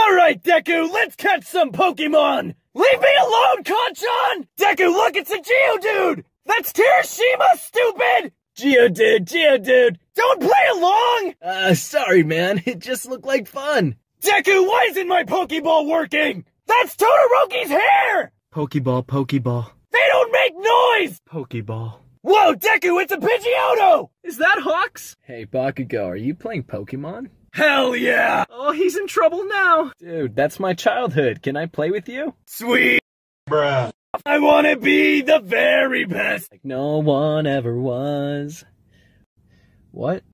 Alright, Deku, let's catch some Pokemon! Leave me alone, Kanchan! Deku, look, it's a Geodude! That's Kirishima, stupid! Geodude, don't play along! Sorry, man. It just looked like fun. Deku, why isn't my Pokeball working? That's Todoroki's hair! Pokeball. They don't make noise! Pokeball. Whoa, Deku, it's a Pidgeotto! Is that Hawks? Hey, Bakugo, are you playing Pokemon? Hell yeah! Oh, he's in trouble now. Dude, that's my childhood. Can I play with you? Sweet, bruh. I wanna be the very best. Like no one ever was. What?